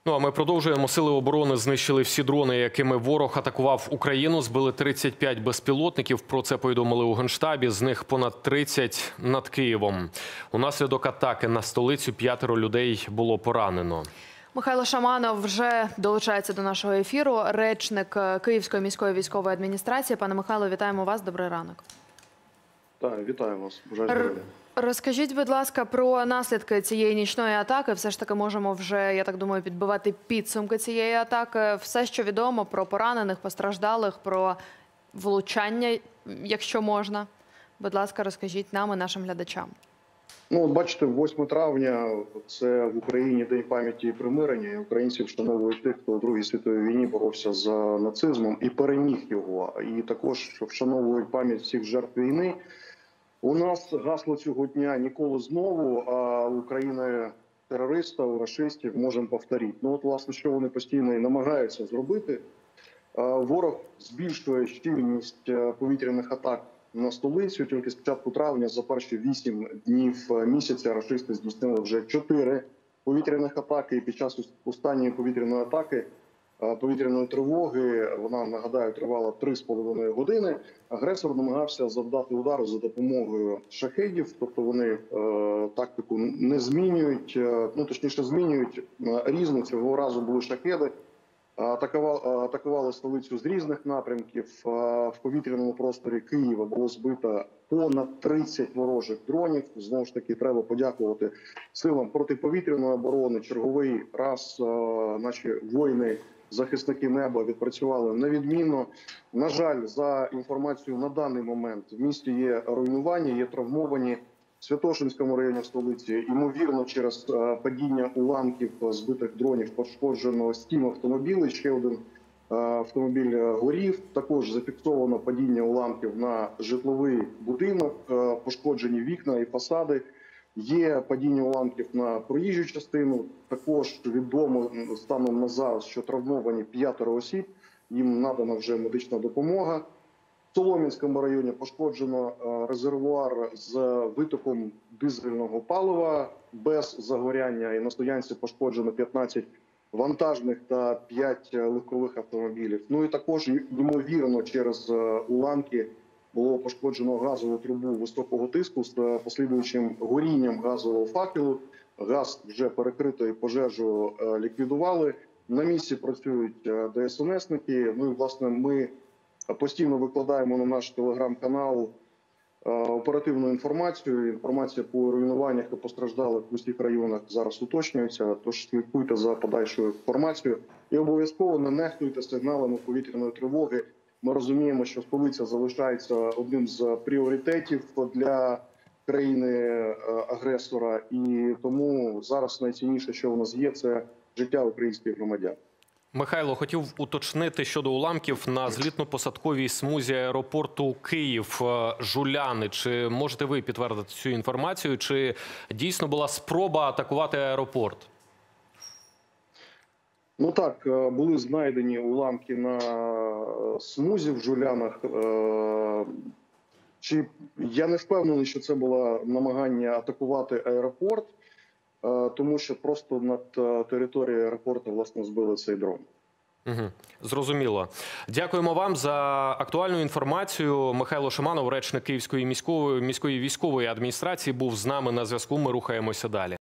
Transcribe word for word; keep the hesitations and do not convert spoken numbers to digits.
Ну, а ми продовжуємо. Сили оборони знищили всі дрони, якими ворог атакував Україну. Збили тридцять п'ять безпілотників. Про це повідомили у Генштабі. З них понад тридцять над Києвом. Унаслідок атаки на столицю п'ятеро людей було поранено. Михайло Шаманов вже долучається до нашого ефіру. Речник Київської міської військової адміністрації. Пане Михайло, вітаємо вас. Добрий ранок. Так, вітаю вас. Бажаю здоров'я. Розкажіть, будь ласка, про наслідки цієї нічної атаки. Все ж таки можемо вже, я так думаю, підбивати підсумки цієї атаки. Все, що відомо про поранених, постраждалих, про влучання, якщо можна. Будь ласка, розкажіть нам і нашим глядачам. Ну, от бачите, восьме травня – це в Україні День пам'яті і примирення. І українці вшановують тих, хто у Другій світовій війні боровся за нацизмом і переміг його. І також вшановують пам'ять всіх жертв війни. У нас гасло цього дня «Ніколи знову», а України терористів, рашистів можемо повторити. Ну от, власне, що вони постійно і намагаються зробити. Ворог збільшує щільність повітряних атак на столицю. Тільки з початку травня за перші вісім днів місяця рашисти здійснили вже чотири повітряних атаки. І під час останньої повітряної атаки, повітряної тривоги, вона, нагадаю, тривала три з половиною години, агресор намагався завдати удару за допомогою шахедів, тобто вони е, тактику не змінюють, е, ну точніше змінюють е, різну, цього разу були шахеди, атакували, атакували столицю з різних напрямків. Е, в повітряному просторі Києва було збито понад тридцять ворожих дронів. Знову ж таки, треба подякувати силам протиповітряної оборони. Черговий раз е, наші воїни, захисники неба відпрацювали невідмінно. На жаль, за інформацією на даний момент в місті є руйнування, є травмовані. В Святошинському районі столиці, ймовірно, через падіння уламків збитих дронів пошкоджено сім автомобілів, ще один автомобіль горів. Також зафіксовано падіння уламків на житловий будинок, пошкоджені вікна і фасади. Є падіння уламків на проїжджу частину. Також відомо станом на зараз, що травмовані п'ятеро осіб, їм надана вже медична допомога. В Солом'янському районі пошкоджено резервуар з витоком дизельного палива без загоряння. І на стоянці пошкоджено п'ятнадцять вантажних та п'ять легкових автомобілів. Ну і також, ймовірно, через уламки було пошкоджено газову трубу високого тиску з послідуючим горінням газового факелу. Газ вже перекрито і пожежу ліквідували. На місці працюють ДСНСники. Ну і, власне, ми постійно викладаємо на наш телеграм-канал оперативну інформацію. Інформація по руйнуваннях і постраждалих в усіх районах зараз уточнюється. Тож слідкуйте за подальшою інформацією. І обов'язково не нехтуйте сигналами повітряної тривоги. Ми розуміємо, що столиця залишається одним з пріоритетів для країни-агресора. І тому зараз найцінніше, що у нас є, це життя українських громадян. Михайло, хотів уточнити щодо уламків на злітно-посадковій смузі аеропорту Київ-Жуляни. Чи можете ви підтвердити цю інформацію? Чи дійсно була спроба атакувати аеропорт? Ну так, були знайдені уламки на смузі в Жулянах. Чи я не впевнений, що це було намагання атакувати аеропорт, тому що просто над територією аеропорту, власне, збили цей дрон. Угу. Зрозуміло. Дякуємо вам за актуальну інформацію. Михайло Шаманов, речник Київської міської, міської військової адміністрації, був з нами на зв'язку. Ми рухаємося далі.